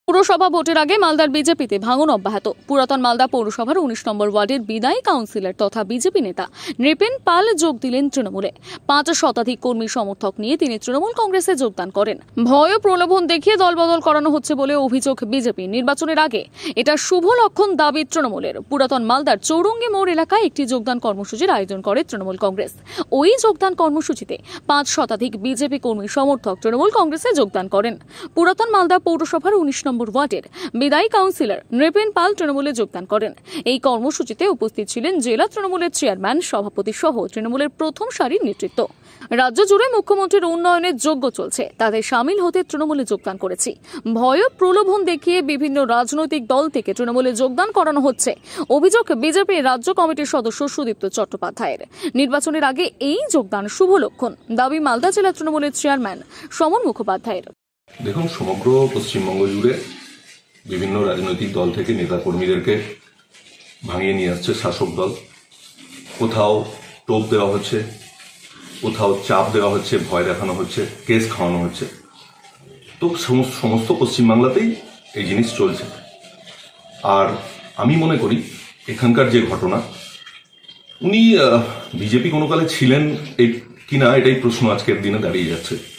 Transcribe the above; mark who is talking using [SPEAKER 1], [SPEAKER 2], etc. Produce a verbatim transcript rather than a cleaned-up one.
[SPEAKER 1] পৌরসভা ভোটের আগে মালদার বিজেপিতে ভাঙন অব্যাহত। পুরাতন মালদা পৌরসভার উনিশ নম্বর ওয়ার্ডের বিদায়ী কাউন্সিলর তথা বিজেপি নেতা নৃপেন পাল যোগ দিলেন তৃণমূলে। পাঁচ শতাধিক কর্মী সমর্থক নিয়ে তিনি তৃণমূল কংগ্রেসে যোগদান করেন। ভয় ও প্রলোভন দেখিয়ে দলবদল করানো হচ্ছে বলে অভিযোগ বিজেপি। নির্বাচনের আগে এটা শুভ লক্ষণ দাবি তৃণমূলের। পুরাতন মালদার চৌরঙ্গি মোড় এলাকায় একটি যোগদান কর্মসূচির আয়োজন করে তৃণমূল কংগ্রেস। ওই যোগদান কর্মসূচিতে পাঁচ শতাধিক বিজেপি কর্মী সমর্থক তৃণমূল কংগ্রেসে যোগদান করেন। পুরাতন মালদা পৌরসভার উনিশ নম্বর ওয়ার্ডের বিদায়ী কাউন্সিলর নৃপেন পাল তৃণমূলে যোগদান করেন। এই কর্মসূচিতে উপস্থিত ছিলেন জেলা তৃণমূলের চেয়ারম্যান, সভাপতি সহ তৃণমূলের প্রথম সারির নেতৃত্ব। রাজ্য জুড়ে মুখ্যমন্ত্রীর উন্নয়নের যজ্ঞ চলছে, তাদের সামিল হতে তৃণমূলে যোগদান করেছি। ভয় প্রলোভন দেখিয়ে বিভিন্ন রাজনৈতিক দল থেকে তৃণমূলে যোগদান করানো হচ্ছে অভিযোগ বিজেপির রাজ্য কমিটির সদস্য সুদীপ্ত চট্টোপাধ্যায়ের। নির্বাচনের আগে এই যোগদান শুভ লক্ষণ দাবি মালদা জেলা তৃণমূলের চেয়ারম্যান সমন মুখোপাধ্যায়ের।
[SPEAKER 2] দেখুন, সমগ্র পশ্চিমবঙ্গ জুড়ে বিভিন্ন রাজনৈতিক দল থেকে নেতা কর্মীদেরকে ভাঙিয়ে নিয়ে আসছে শাসক দল। কোথাও টোপ দেওয়া হচ্ছে, কোথাও চাপ দেওয়া হচ্ছে, ভয় দেখানো হচ্ছে, কেস খাওয়ানো হচ্ছে। তো সমস্ত পশ্চিমবাংলাতেই এই জিনিস চলছে। আর আমি মনে করি এখানকার যে ঘটনা, উনি বিজেপি কোনো কালে ছিলেন কিনা এটাই প্রশ্ন আজকের দিনে দাঁড়িয়ে যাচ্ছে।